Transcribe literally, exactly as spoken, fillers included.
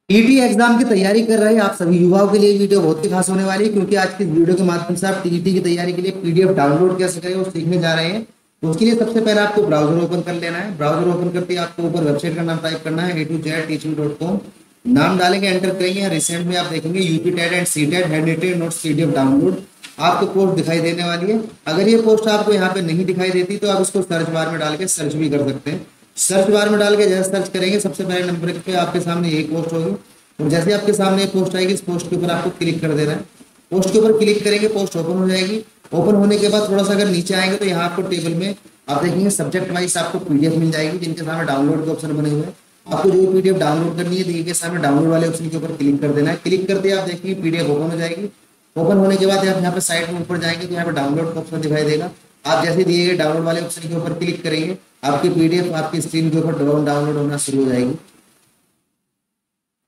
TET exam की तैयारी कर रहे हैं आप सभी युवाओं के लिए वीडियो बहुत ही खास होने वाली है, क्योंकि आज की इस वीडियो के माध्यम से आप टीईटी की तैयारी के लिए पीडीएफ डाउनलोड कैसे करें वो सीखने जा रहे हैं। तो उसके लिए सबसे पहले आपको ब्राउजर ओपन कर लेना है। ब्राउजर ओपन करते ही आपको ऊपर वेबसाइट का नाम टाइप करना है, A to Z teaching dot com. नाम डालेंगे, एंटर करेंगे। रिसेंट में आप देखेंगे UP TET and C TET hand notes PDF download आपको पोस्ट दिखाई देने वाली है। अगर ये पोस्ट आपको यहाँ पे नहीं दिखाई देती तो आप इसको सर्च बार में डाल के सर्च भी कर सकते हैं। सर्च बार में डाल के जैसे सर्च करेंगे सबसे पहले नंबर पे आपके सामने यही पोस्ट होगी, और जैसे आपके सामने एक पोस्ट आएगी इस पोस्ट के ऊपर आपको क्लिक कर देना है। पोस्ट के ऊपर क्लिक करेंगे, पोस्ट ओपन हो जाएगी। ओपन होने के बाद थोड़ा सा अगर नीचे आएंगे तो यहाँ आपको टेबल में आप देखेंगे सब्जेक्ट वाइज आपको पीडीएफ मिल जाएगी, जिनके सामने डाउनलोड के ऑप्शन बने हुए हैं। आपको जो पीडीएफ डाउनलोड करनी है देखिए सामने डाउनलोड वाले ऑप्शन के ऊपर क्लिक कर देना है। क्लिक करते आप देखेंगे पीडीएफ ओपन हो जाएगी। ओपन होने के बाद आप यहाँ पे साइड में ऊपर जाएंगे तो यहाँ पे डाउनलोड का ऑप्शन दिखाई देगा। आप जैसे दिए गए डाउनलोड वाले ऑप्शन के ऊपर क्लिक करेंगे आपकी पीडीएफ आपकी स्क्रीन के ऊपर डाउनलोड होना शुरू हो जाएगी।